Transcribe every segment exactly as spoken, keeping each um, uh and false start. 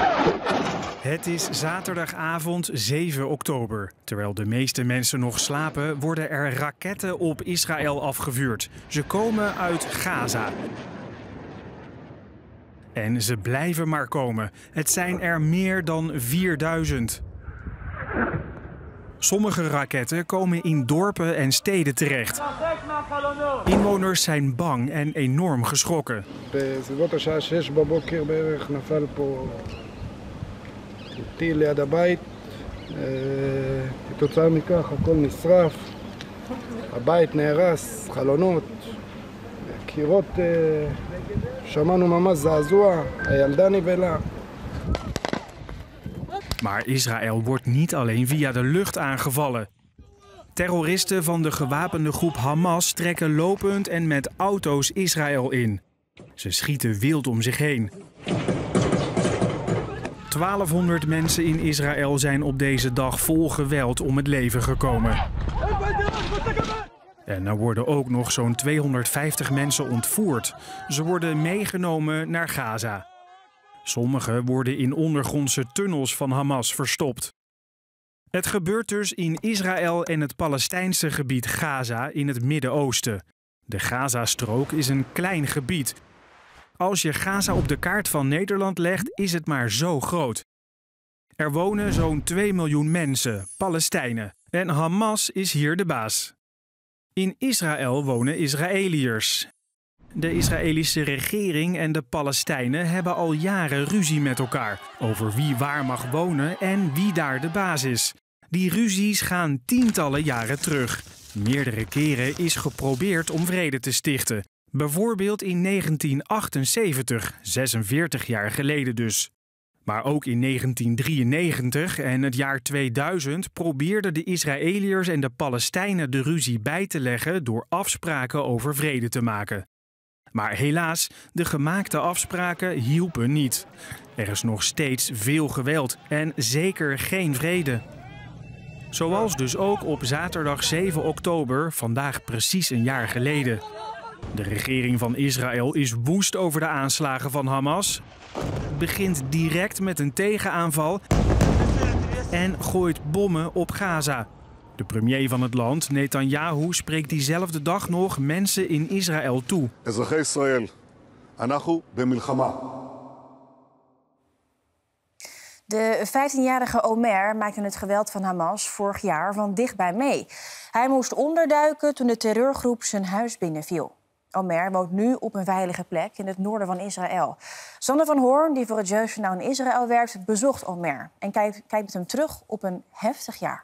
Het is zaterdagavond zeven oktober. Terwijl de meeste mensen nog slapen, worden er raketten op Israël afgevuurd. Ze komen uit Gaza. En ze blijven maar komen. Het zijn er meer dan vierduizend. Sommige raketten komen in dorpen en steden terecht. Inwoners zijn bang en enorm geschrokken. בסביבות השעה שש בבוקר בערך נפל פה טיל ליד הבית. כתוצאה מכך הכל נשרף. הבית נהרס, חלונות, קירות, שמענו ממש זעזוע, הילדה נבלה. Maar Israël wordt niet alleen via de lucht aangevallen. Terroristen van de gewapende groep Hamas trekken lopend en met auto's Israël in. Ze schieten wild om zich heen. twaalfhonderd mensen in Israël zijn op deze dag vol geweld om het leven gekomen. En er worden ook nog zo'n tweehonderdvijftig mensen ontvoerd. Ze worden meegenomen naar Gaza. Sommigen worden in ondergrondse tunnels van Hamas verstopt. Het gebeurt dus in Israël en het Palestijnse gebied Gaza in het Midden-Oosten. De Gazastrook is een klein gebied. Als je Gaza op de kaart van Nederland legt, is het maar zo groot. Er wonen zo'n twee miljoen mensen, Palestijnen. En Hamas is hier de baas. In Israël wonen Israëliërs. De Israëlische regering en de Palestijnen hebben al jaren ruzie met elkaar over wie waar mag wonen en wie daar de baas is. Die ruzies gaan tientallen jaren terug. Meerdere keren is geprobeerd om vrede te stichten. Bijvoorbeeld in negentien achtenzeventig, zesenveertig jaar geleden dus. Maar ook in negentien drieënnegentig en het jaar tweeduizend probeerden de Israëliërs en de Palestijnen de ruzie bij te leggen door afspraken over vrede te maken. Maar helaas, de gemaakte afspraken hielpen niet. Er is nog steeds veel geweld en zeker geen vrede. Zoals dus ook op zaterdag zeven oktober, vandaag precies een jaar geleden. De regering van Israël is woest over de aanslagen van Hamas, begint direct met een tegenaanval en gooit bommen op Gaza. De premier van het land, Netanyahu, spreekt diezelfde dag nog mensen in Israël toe. Ezrachei Israël, anachu bemilchama. De vijftienjarige Omer maakte het geweld van Hamas vorig jaar van dichtbij mee. Hij moest onderduiken toen de terreurgroep zijn huis binnenviel. Omer woont nu op een veilige plek in het noorden van Israël. Sander van Hoorn, die voor het Jeugdjournaal in Israël werkt, bezocht Omer en kijkt, kijkt met hem terug op een heftig jaar.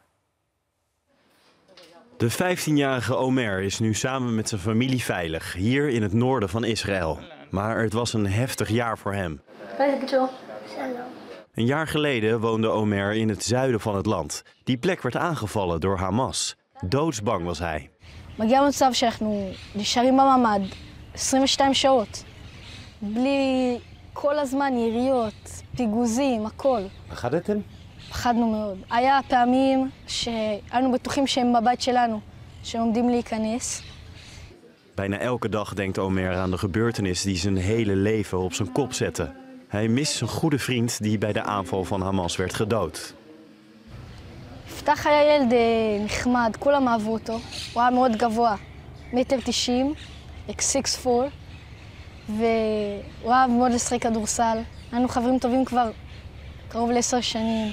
De vijftienjarige Omer is nu samen met zijn familie veilig, hier in het noorden van Israël. Maar het was een heftig jaar voor hem. Een jaar geleden woonde Omer in het zuiden van het land. Die plek werd aangevallen door Hamas. Doodsbang was hij. מגיע מצב שאנחנו נשארים בממ"ד עשרים ושתיים שעות. בלי כל הזמן יריות, פיגוזים, הכל. פחדתם? פחדנו מאוד. היה פעמים שהיינו בטוחים שהם בבית שלנו, שהם עומדים להיכנס. Bijna elke dag denkt Omer aan de gebeurtenis die zijn hele leven op zijn kop zette. Hij mist zijn goede vriend die bij de aanval van Hamas werd gedood. יפתח היה ילד נחמד, כולם אהבו אותו. הוא היה מאוד גבוה, מטר תשעים, אקס פור, והוא אהב מאוד לשחק כדורסל. היינו חברים טובים כבר קרוב לעשר שנים.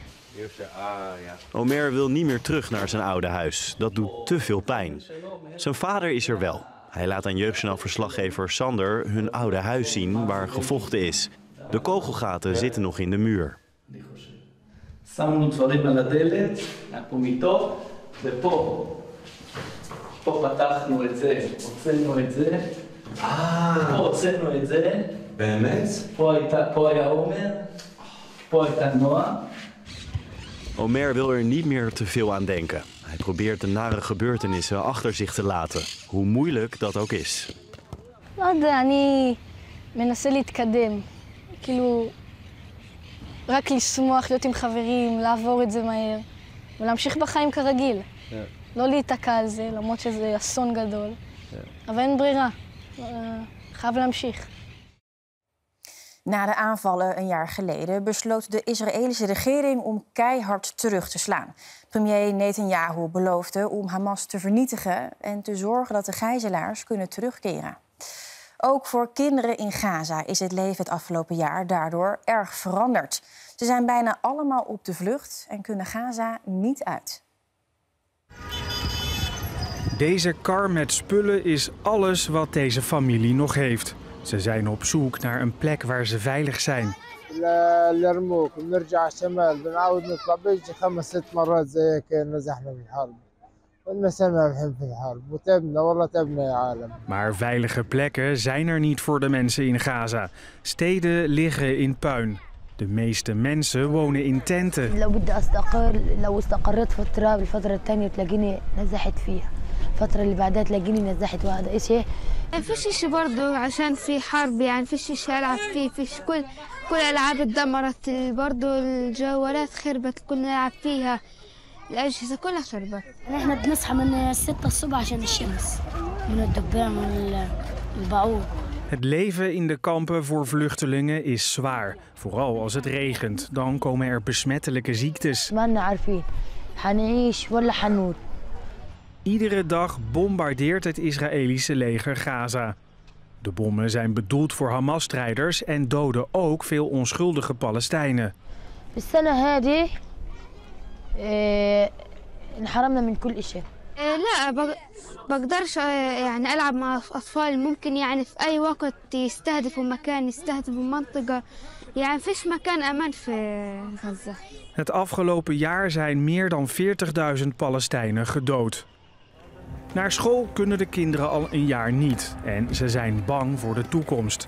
Omer wil niet meer terug naar zijn oude huis. Dat doet te veel pijn. Zijn vader is er wel. Hij laat aan Jeugdjournaal-verslaggever Sander hun oude huis zien waar gevochten is. De kogelgaten zitten nog in de muur. שמנו דברים על הדלת, היה פה מיטות, ופה, פה פתחנו את זה, הוצאנו את זה, פה הוצאנו את זה, באמת? פה היה עומר, פה הייתה נועה. Omer wil er niet meer te veel aan denken. Hij probeert de nare gebeurtenissen achter zich te laten, hoe moeilijk dat ook is. לא יודע, אני מנסה להתקדם. כאילו, רק לשמוח, להיות עם חברים, לעבור את זה מהר, ולהמשיך בחיים כרגיל. Yeah. לא להיתקע על זה, למרות שזה אסון גדול. Yeah. אבל אין ברירה, חייב להמשיך. Na de aanvallen een jaar geleden besloot de Israëlische regering om keihard terug te slaan. Premier Netanyahu beloofde om Hamas te vernietigen en te zorgen dat de gijzelaars kunnen terugkeren. Ook voor kinderen in Gaza is het leven het afgelopen jaar daardoor erg veranderd. Ze zijn bijna allemaal op de vlucht en kunnen Gaza niet uit. Deze kar met spullen is alles wat deze familie nog heeft. Ze zijn op zoek naar een plek waar ze veilig zijn. Maar veilige plekken zijn er niet voor de mensen in Gaza. Steden liggen in puin. De meeste mensen wonen in tenten. الفترة اللي بعدها تلاقيني نزحت وهذا إشي. فيش إشي برضه عشان في حرب يعني فيش إشي ألعب فيه فيش كل كل الألعاب اتدمرت برضه الجوالات خربت كنا نلعب فيها الأجهزة كلها خربت. إحنا بنصحى من ستة الصبح عشان الشمس من الدبان والبعوض. Het leven in de kampen voor vluchtelingen is zwaar. Vooral als het regent. Dan komen er besmettelijke ziektes. Iedere dag bombardeert het Israëlische leger Gaza. De bommen zijn bedoeld voor Hamas-strijders en doden ook veel onschuldige Palestijnen. لا بقدرش يعني ألعب مع أطفال ممكن يعني في أي وقت يستهدفوا مكان يستهدفوا منطقة يعني فيش مكان أمان في غزة. Het afgelopen jaar zijn meer dan veertigduizend Palestijnen gedood. Naar school kunnen de kinderen al een jaar niet en ze zijn bang voor de toekomst.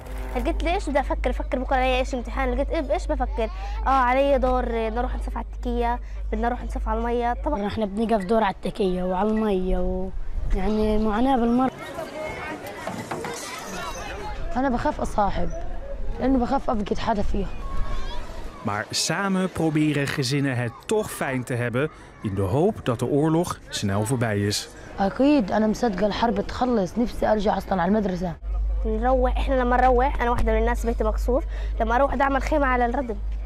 Maar samen proberen gezinnen het toch fijn te hebben in de hoop dat de oorlog snel voorbij is. أكيد أنا مصدقة الحرب تخلص نفسي أرجع أصلاً على المدرسة. نروح إحنا لما نروح أنا واحدة من الناس بيتي مقصوف لما أروح أعمل خيمة على الردم.